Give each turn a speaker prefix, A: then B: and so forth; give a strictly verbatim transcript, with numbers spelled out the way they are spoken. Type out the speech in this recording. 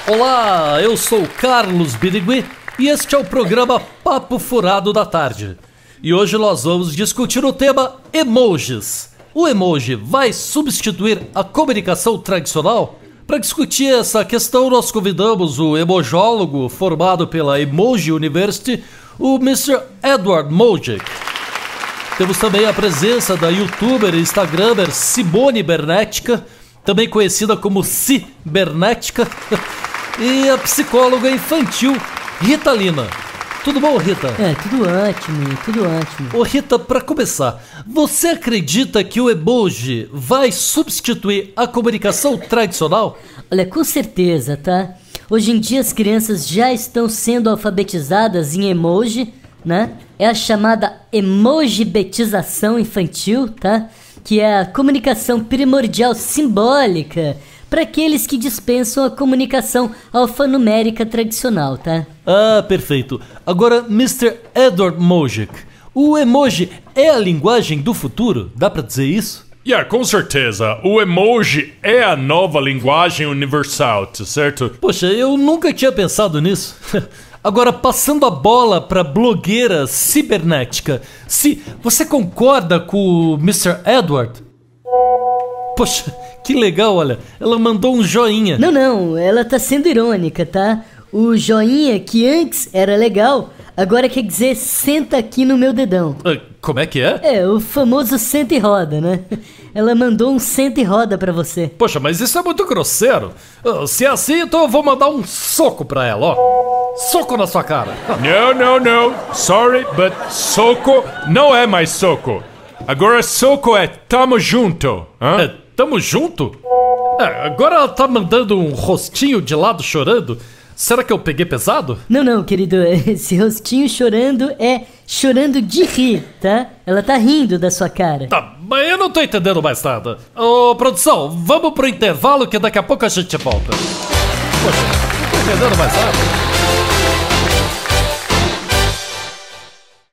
A: Olá, eu sou Carlos Birigui e este é o programa Papo Furado da Tarde. E hoje nós vamos discutir o tema emojis. O emoji vai substituir a comunicação tradicional? Para discutir essa questão, nós convidamos o emojólogo formado pela Emoji University, o mister Edward Mojic. Temos também a presença da youtuber e instagramer Simone Bernética, também conhecida como Si Bernética, e a psicóloga infantil Rita Lina. Tudo bom, Rita?
B: É, tudo ótimo, tudo ótimo.
A: Ô Rita, pra começar, você acredita que o emoji vai substituir a comunicação tradicional?
B: Olha, com certeza, tá? Hoje em dia as crianças já estão sendo alfabetizadas em emoji, né? É a chamada emojibetização infantil, tá? Que é a comunicação primordial simbólica para aqueles que dispensam a comunicação alfanumérica tradicional, tá?
A: Ah, perfeito. Agora, mister Edward Mojic, o emoji é a linguagem do futuro? Dá pra dizer isso?
C: Yeah, com certeza. O emoji é a nova linguagem universal, certo?
A: Poxa, eu nunca tinha pensado nisso. Agora, passando a bola pra blogueira cibernética, Se, você concorda com o mister Edward? Poxa, que legal, olha, ela mandou um joinha.
B: Não, não, ela tá sendo irônica, tá? O joinha que antes era legal, agora quer dizer senta aqui no meu dedão.
A: Ah, como é que é?
B: É, o famoso senta e roda, né? Ela mandou um senta e roda pra você.
A: Poxa, mas isso é muito grosseiro. Ah, se é assim, então eu vou mandar um soco pra ela, ó. Soco na sua cara.
C: Não, não, não. Sorry, but soco não é mais soco. Agora soco é tamo junto. Hã?
A: É, tamo junto? É, agora ela tá mandando um rostinho de lado chorando. Será que eu peguei pesado?
B: Não, não, querido, esse rostinho chorando é chorando de rir, tá? Ela tá rindo da sua cara.
A: Tá, mas eu não tô entendendo mais nada. Ô, produção, vamos pro intervalo que daqui a pouco a gente volta. Poxa, não tô entendendo mais nada.